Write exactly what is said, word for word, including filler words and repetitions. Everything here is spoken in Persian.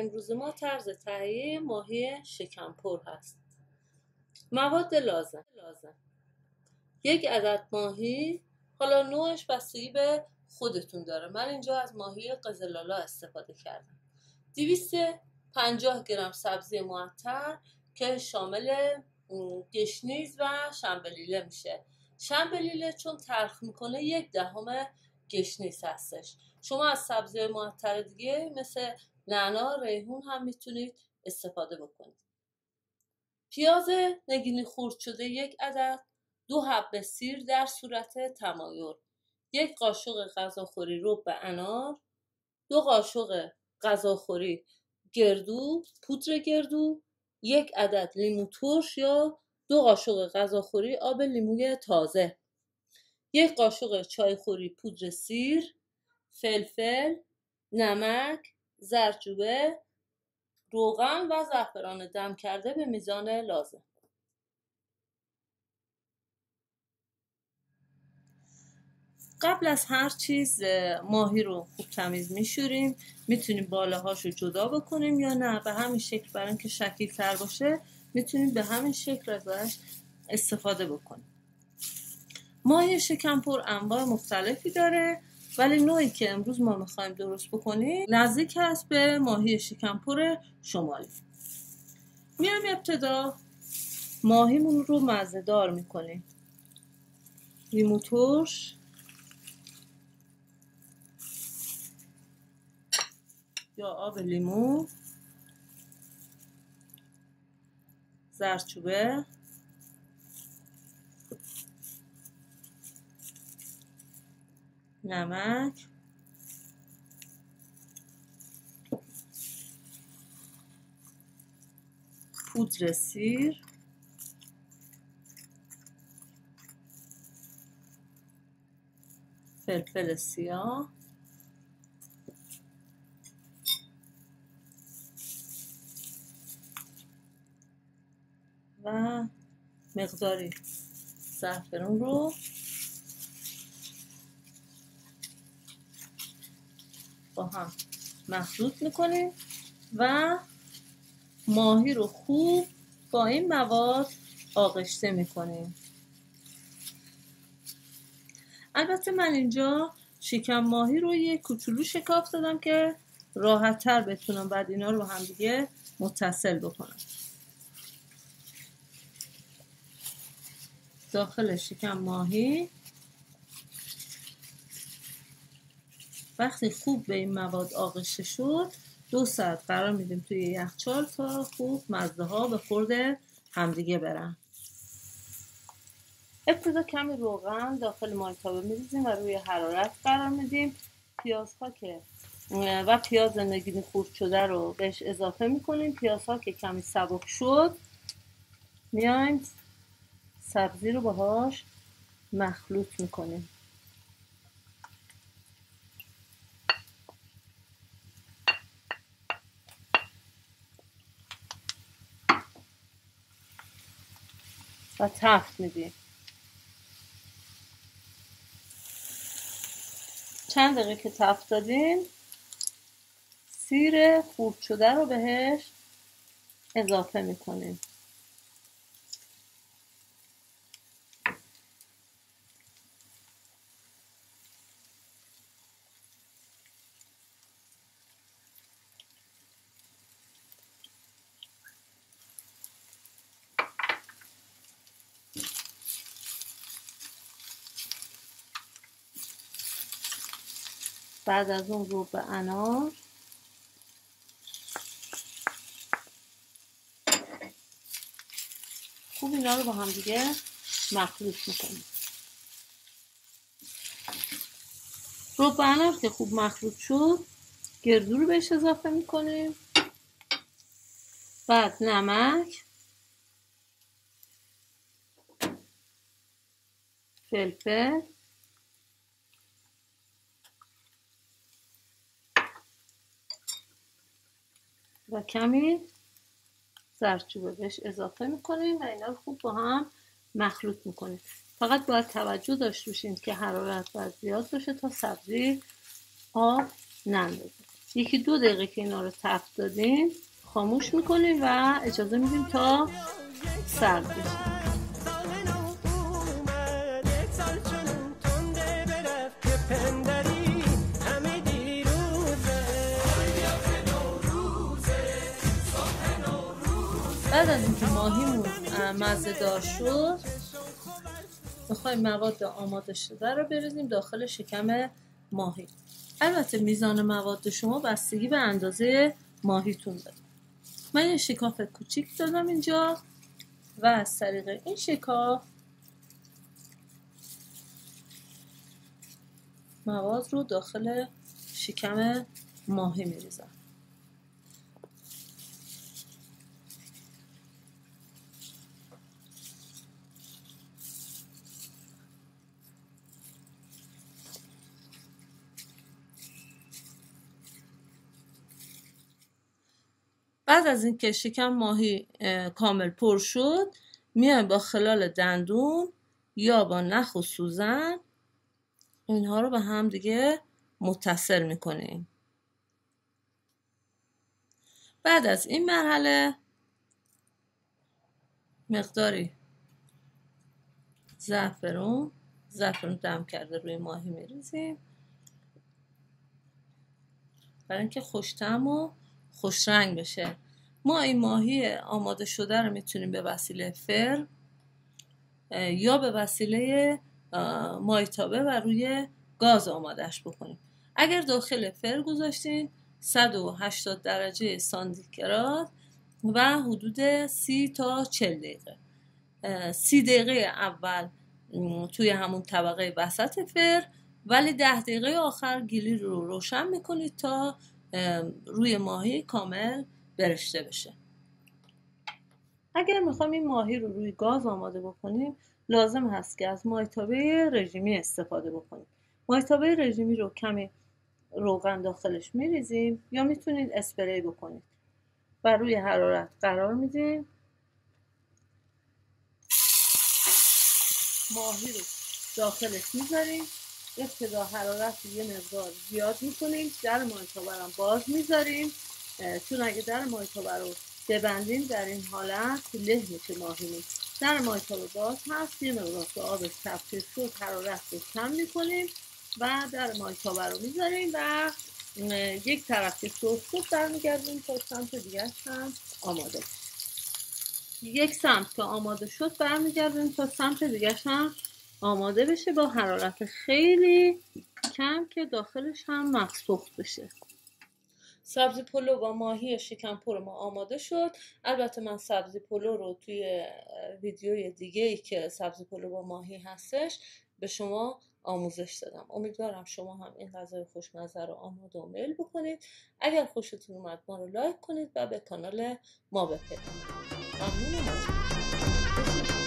امروز ما طرز تهیه ماهی شکمپر هست. مواد لازم لازم یک عدد ماهی، حالا نوعش بستگی به خودتون داره. من اینجا از ماهی قزلالا استفاده کردم. دویست و پنجاه گرم سبزی معطر که شامل گشنیز و شنبلیله میشه. شنبلیله چون تلخ میکنه یک دهم گشنیز هستش. شما از سبزی معطر دیگه مثل نعنا، ریحون هم میتونید استفاده بکنید. پیاز نگینی خرد شده یک عدد، دو حبه سیر در صورت تمایل، یک قاشق غذاخوری رب انار، دو قاشق غذاخوری گردو، پودر گردو، یک عدد لیمو ترش یا دو قاشق غذاخوری آب لیموی تازه، یک قاشق چایخوری پودر سیر، فلفل، نمک، زردچوبه، روغن و زعفران دم کرده به میزان لازم. قبل از هر چیز ماهی رو خوب تمیز میشوریم. میتونیم بالاهاش رو جدا بکنیم یا نه به همین شکل، برای اینکه شکیل تر باشه میتونیم به همین شکل ازش استفاده بکنیم. ماهی شکمپر انواع مختلفی داره، ولی نوعی که امروز ما میخوایم درست بکنیم نزدیک هست به ماهی شکمپر شمالی. میایم ابتدا ماهیمون رو مزه دار میکنیم. لیمو ترش، یا آب لیمو، زردچوبه، نمک، پودر سیر، فلفل سیاه و مقداری زعفران رو با هم مخلوط میکنیم و ماهی رو خوب با این مواد آغشته میکنیم. البته من اینجا شکم ماهی رو یک کوچولو شکاف دادم که راحت تر بتونم بعد اینا رو با هم دیگه متصل بکنم. داخل شکم ماهی وقتی خوب به این مواد آغشته شد دو ساعت قرار میدیم توی یخچال تا خوب مزه ها به خورد همدیگه برن. ابتدا کمی روغن داخل مایتابه میریزیم و روی حرارت قرار میدیم. پیازها که و پیاز نگینی خرد شده رو بهش اضافه میکنیم. پیازها که کمی سبک شد میایم سبزی رو باهاش مخلوط میکنیم. و تفت میدیم. چند دقیقه که تفت دادیم سیر خرد شده رو بهش اضافه میکنیم. بعد از اون رو به انار، خوب اینا رو با هم دیگه مخلوط میکنیم. رو به انار که خوب مخلوط شد گردو رو بهش اضافه میکنیم. بعد نمک، فلفل، و کمی زردچوبه بهش اضافه میکنیم و اینا رو خوب با هم مخلوط میکنیم. فقط باید توجه داشته باشید که حرارت باید زیاد باشه تا سبزی آب نندازه. یکی دو دقیقه که اینا رو تفت دادیم خاموش میکنیم و اجازه میدیم تا سرد بشه. بعد از اینکه ماهیمون مزه دار شد میخوایم مواد آماده شده رو بریزیم داخل شکم ماهی. البته میزان مواد شما بستگی به اندازه ماهیتون داره. من یه شکاف کوچیک دادم اینجا و از طریق این شکاف مواد رو داخل شکم ماهی میریزم. بعد از اینکه شکم ماهی کامل پر شد میایم با خلال دندون یا با نخ و سوزن اینها رو به هم دیگه متصل میکنیم. بعد از این مرحله مقداری زعفرون زعفرون دم کرده روی ماهی میریزیم برای اینکه خوش‌طعم و خوش رنگ بشه. ما این ماهی آماده شده رو میتونیم به وسیله فرم یا به وسیله مایتابه و روی گاز آمادش بکنیم. اگر داخل فرم گذاشتین صد و هشتاد درجه سانتیگراد و حدود سی تا چهل دقیقه سی دقیقه اول توی همون طبقه وسط فرم ولی ده دقیقه آخر گیلی رو روشن میکنید تا روی ماهی کامل برشته بشه. اگر میخوایم این ماهی رو روی گاز آماده بکنیم لازم هست که از مایتابه رژیمی استفاده بکنیم. مایتابه رژیمی رو کمی روغن داخلش میریزیم یا میتونید اسپری بکنید و روی حرارت قرار میدیم. ماهی رو داخلش میذاریم، ابتدا حرارت رو یه مقدار زیاد میکنیم، در مایتابه رو باز میذاریم چون اگه در مایتابه رو ببندیم در این حالت له میشه ماهیمون. در مایتابه باز هست، یه مقدار که آبش تفکیک شد حرارت رو کم میکنیم و در مایتابه رو میذاریم و یک طرف که سرخ شد برمیگردیم تا سمت دیگه هم آماده بشه. یک سمت که آماده شد برمیگردیم تا سمت دیگه هم آماده بشه با حرارت خیلی کم که داخلش هم مخسوخت بشه. سبزی پلو با ماهی شکم پر ما آماده شد. البته من سبزی پلو رو توی ویدیوی دیگه ای که سبزی پلو با ماهی هستش به شما آموزش دادم. امیدوارم شما هم این غذای خوشمزه رو آماده و میل بکنید. اگر خوشتون اومد ما رو لایک کنید و به کانال ما بپیوندید. ممنونم.